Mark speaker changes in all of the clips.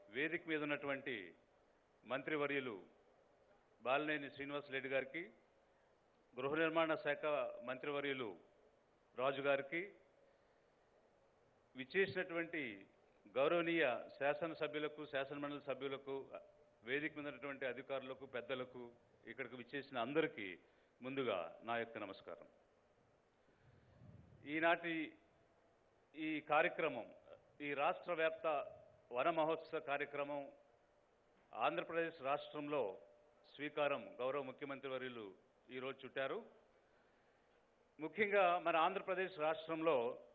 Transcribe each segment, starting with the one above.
Speaker 1: వేదిక మీద ఉన్నటువంటి మంత్రివర్యులు బాలినేని శ్రీనివాస్ రెడ్డి గారికి, గృహ నిర్మాణ శాఖ మంత్రివర్యులు రాజు గారికి, విచ్చేసినటువంటి గౌరవనీయ శాసనసభ్యులకు, శాసనమండలి సభ్యులకు, వేదిక మీద ఉన్నటువంటి అధికారులకు, పెద్దలకు, ఇక్కడికి విచ్చేసిన అందరికీ ముందుగా నా యొక్క నమస్కారం. ఈనాటి ఈ కార్యక్రమం, ఈ రాష్ట్ర వ్యాప్త వన మహోత్సవ కార్యక్రమం ఆంధ్రప్రదేశ్ రాష్ట్రంలో స్వీకారం గౌరవ ముఖ్యమంత్రి వర్యులు ఈరోజు చుట్టారు. ముఖ్యంగా మన ఆంధ్రప్రదేశ్ రాష్ట్రంలో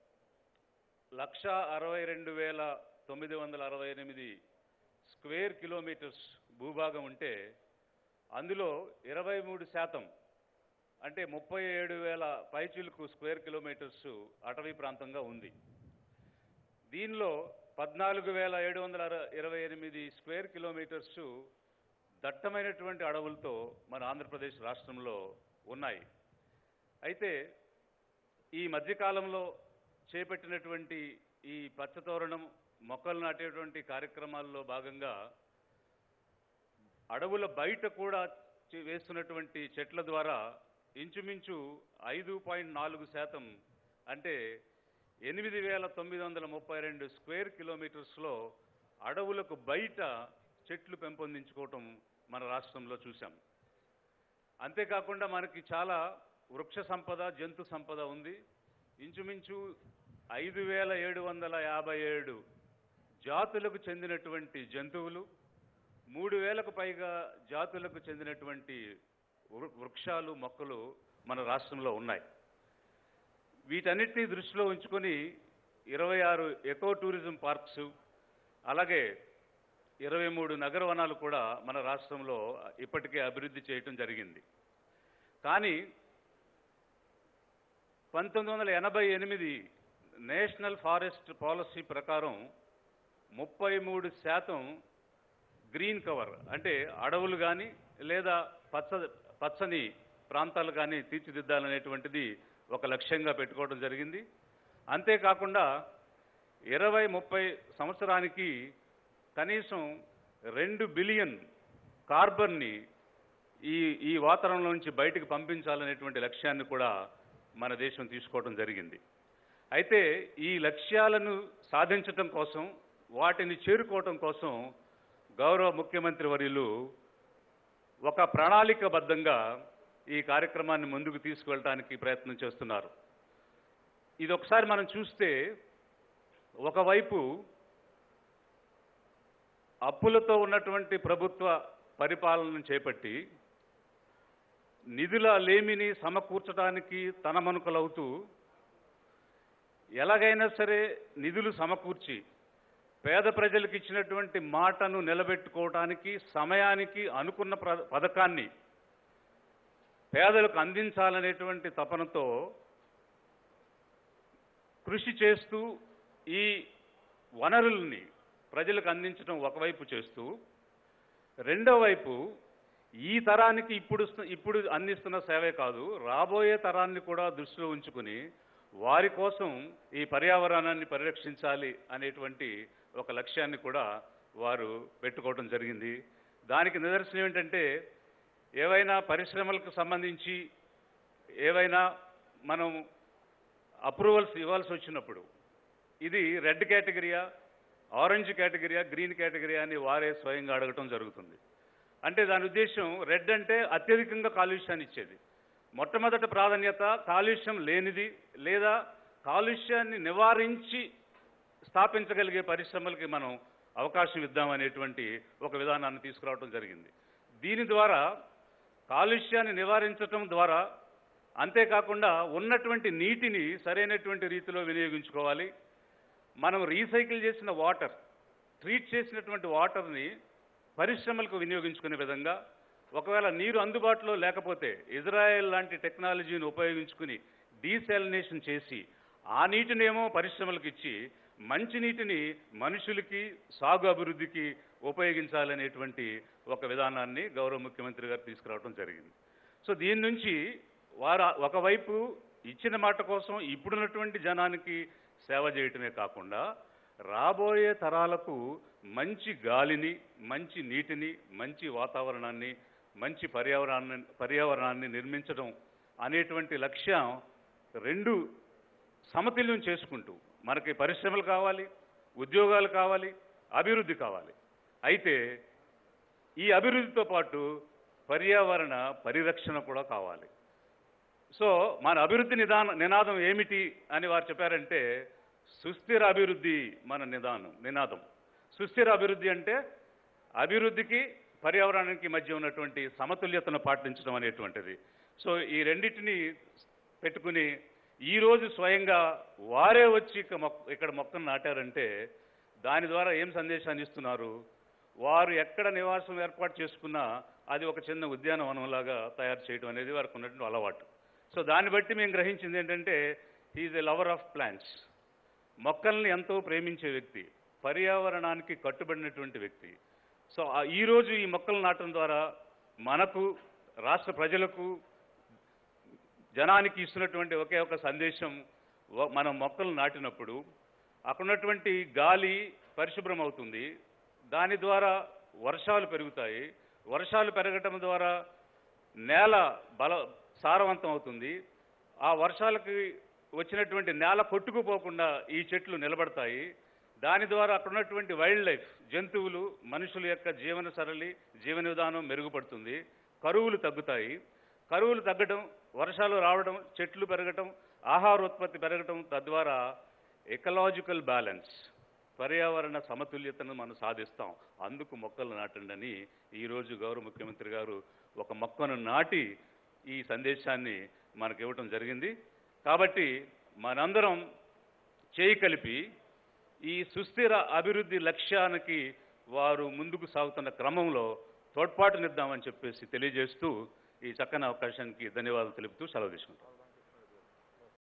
Speaker 1: 1,62,968 స్క్వేర్ కిలోమీటర్స్ భూభాగం ఉంటే అందులో 23% అంటే 37,000 పైచిలుకు స్క్వేర్ కిలోమీటర్స్ అటవీ ప్రాంతంగా ఉంది. దీనిలో 14,728 స్క్వేర్ కిలోమీటర్స్ దట్టమైనటువంటి అడవులతో మన ఆంధ్రప్రదేశ్ రాష్ట్రంలో ఉన్నాయి. అయితే ఈ మధ్యకాలంలో చేపట్టినటువంటి ఈ పచ్చతోరణం మొక్కలు నాటేటువంటి కార్యక్రమాల్లో భాగంగా అడవుల బయట కూడా వేస్తున్నటువంటి చెట్ల ద్వారా ఇంచుమించు 5.4% అంటే 8,932 స్క్వేర్ కిలోమీటర్స్లో అడవులకు బయట చెట్లు పెంపొందించుకోవటం మన రాష్ట్రంలో చూసాం. అంతేకాకుండా మనకి చాలా వృక్ష సంపద, జంతు సంపద ఉంది. ఇంచుమించు 5,757 జాతులకు చెందినటువంటి జంతువులు, 3,000కు పైగా జాతులకు చెందినటువంటి వృక్షాలు, మొక్కలు మన రాష్ట్రంలో ఉన్నాయి. వీటన్నిటినీ దృష్టిలో ఉంచుకొని 26 ఎకో టూరిజం పార్క్స్, అలాగే 23 నగర వనాలు కూడా మన రాష్ట్రంలో ఇప్పటికే అభివృద్ధి చేయటం జరిగింది. కానీ 1988 నేషనల్ ఫారెస్ట్ పాలసీ ప్రకారం 33% గ్రీన్ కవర్ అంటే అడవులు కానీ లేదా పచ్చని ప్రాంతాలు కానీ తీర్చిదిద్దాలనేటువంటిది ఒక లక్ష్యంగా పెట్టుకోవడం జరిగింది. అంతేకాకుండా 2030 సంవత్సరానికి కనీసం 2 బిలియన్ కార్బన్ని ఈ వాతావరణంలో నుంచి బయటకు పంపించాలనేటువంటి లక్ష్యాన్ని కూడా మన దేశం తీసుకోవడం జరిగింది. అయితే ఈ లక్ష్యాలను సాధించటం కోసం, వాటిని చేరుకోవటం కోసం గౌరవ ముఖ్యమంత్రి వర్యులు ఒక ప్రణాళికబద్ధంగా ఈ కార్యక్రమాన్ని ముందుకు తీసుకువెళ్ళడానికి ప్రయత్నం చేస్తున్నారు. ఇది ఒకసారి మనం చూస్తే, ఒకవైపు అప్పులతో ఉన్నటువంటి ప్రభుత్వ పరిపాలనను చేపట్టి నిధుల లేమిని సమకూర్చడానికి తనమనుకలవుతూ ఎలాగైనా సరే నిధులు సమకూర్చి పేద ప్రజలకు ఇచ్చినటువంటి మాటను నిలబెట్టుకోవడానికి సమయానికి అనుకున్న పథకాన్ని పేదలకు అందించాలనేటువంటి తపనతో కృషి చేస్తూ ఈ వనరుల్ని ప్రజలకు అందించడం ఒకవైపు చేస్తూ, రెండో వైపు ఈ తరానికి ఇప్పుడు అందిస్తున్న సేవే కాదు, రాబోయే తరాన్ని కూడా దృష్టిలో ఉంచుకుని వారి కోసం ఈ పర్యావరణాన్ని పరిరక్షించాలి అనేటువంటి ఒక లక్ష్యాన్ని కూడా వారు పెట్టుకోవడం జరిగింది. దానికి నిదర్శనం ఏంటంటే, ఏవైనా పరిశ్రమలకు సంబంధించి ఏవైనా మనం అప్రూవల్స్ ఇవ్వాల్సి వచ్చినప్పుడు ఇది రెడ్ కేటగిరీయా, ఆరెంజ్ కేటగిరీయా, గ్రీన్ కేటగిరీయా అని వారే స్వయంగా అడగటం జరుగుతుంది. అంటే దాని ఉద్దేశం, రెడ్ అంటే అత్యధికంగా కాలుష్యాన్ని ఇచ్చేది, మొట్టమొదటి ప్రాధాన్యత కాలుష్యం లేనిది లేదా కాలుష్యాన్ని నివారించి స్థాపించగలిగే పరిశ్రమలకి మనం అవకాశం ఇద్దామనేటువంటి ఒక విధానాన్ని తీసుకురావడం జరిగింది. దీని ద్వారా కాలుష్యాన్ని నివారించటం ద్వారా, అంతేకాకుండా ఉన్నటువంటి నీటిని సరైనటువంటి రీతిలో వినియోగించుకోవాలి. మనం రీసైకిల్ చేసిన వాటర్, ట్రీట్ చేసినటువంటి వాటర్ని పరిశ్రమలకు వినియోగించుకునే విధంగా, ఒకవేళ నీరు అందుబాటులో లేకపోతే ఇజ్రాయెల్ లాంటి టెక్నాలజీని ఉపయోగించుకుని డీసాలినేషన్ చేసి ఆ నీటినేమో పరిశ్రమలకు ఇచ్చి మంచి నీటిని మనుషులకి సాగు అభివృద్ధికి ఉపయోగించాలనేటువంటి ఒక విధానాన్ని గౌరవ ముఖ్యమంత్రి గారు తీసుకురావడం జరిగింది. సో దీని నుంచి వారు ఒకవైపు ఇచ్చిన మాట కోసం ఇప్పుడున్నటువంటి జనానికి సేవ చేయటమే కాకుండా రాబోయే తరాలకు మంచి గాలిని, మంచి నీటిని, మంచి వాతావరణాన్ని, మంచి పర్యావరణాన్ని నిర్మించడం అనేటువంటి లక్ష్యం రెండు సమతుల్యం చేసుకుంటూ మనకి పరిశ్రమలు కావాలి, ఉద్యోగాలు కావాలి, అభివృద్ధి కావాలి. అయితే ఈ అభివృద్ధితో పాటు పర్యావరణ పరిరక్షణ కూడా కావాలి. సో మన అభివృద్ధి నినాదం ఏమిటి అని వారు చెప్పారంటే సుస్థిర అభివృద్ధి మన నినాదం. సుస్థిర అభివృద్ధి అంటే అభివృద్ధికి పర్యావరణానికి మధ్య ఉన్నటువంటి సమతుల్యతను పాటించడం అనేటువంటిది. సో ఈ రెండింటిని పెట్టుకుని ఈరోజు స్వయంగా వారే వచ్చి ఇక్కడ మొక్కను నాటారంటే దాని ద్వారా ఏం సందేశాన్ని ఇస్తున్నారు? వారు ఎక్కడ నివాసం ఏర్పాటు చేసుకున్నా అది ఒక చిన్న ఉద్యానవనంలాగా తయారు చేయడం అనేది వారికి ఉన్నటువంటి అలవాటు. సో దాన్ని బట్టి మేము గ్రహించింది ఏంటంటే he's a lover of plants. మొక్కల్ని ఎంతో ప్రేమించే వ్యక్తి, పర్యావరణానికి కట్టుబడినటువంటి వ్యక్తి. సో ఈరోజు ఈ మొక్కలు నాటడం ద్వారా మనకు, రాష్ట్ర ప్రజలకు, జనానికి ఇస్తున్నటువంటి ఒకే ఒక సందేశం, మనం మొక్కలు నాటినప్పుడు అక్కడ ఉన్నటువంటి గాలి పరిశుభ్రం అవుతుంది, దాని ద్వారా వర్షాలు పెరుగుతాయి, వర్షాలు పెరగటం ద్వారా నేల సారవంతం అవుతుంది, ఆ వర్షాలకి వచ్చినటువంటి నేల కొట్టుకుపోకుండా ఈ చెట్లు నిలబడతాయి, దాని ద్వారా అక్కడ ఉన్నటువంటి వైల్డ్ లైఫ్, జంతువులు, మనుషుల యొక్క జీవన సరళి, జీవన విధానం మెరుగుపడుతుంది, కరువులు తగ్గుతాయి. కరువులు తగ్గడం, వర్షాలు రావడం, చెట్లు పెరగటం, ఆహారోత్పత్తి పెరగటం, తద్వారా ఎకలాజికల్ బ్యాలెన్స్, పర్యావరణ సమతుల్యతను మనం సాధిస్తాం. అందుకు మొక్కలు నాటండి అని ఈరోజు గౌరవ ముఖ్యమంత్రి గారు ఒక మొక్కను నాటి ఈ సందేశాన్ని మనకు ఇవ్వటం జరిగింది. కాబట్టి మనందరం చేయి కలిపి ఈ సుస్థిర అభివృద్ధి లక్ష్యానికి వారు ముందుకు సాగుతున్న క్రమంలో తోడ్పాటునిద్దామని చెప్పేసి తెలియజేస్తూ ఈ చక్కని అవకాశానికి ధన్యవాదాలు తెలుపుతూ సెలవు తీసుకుంటాం.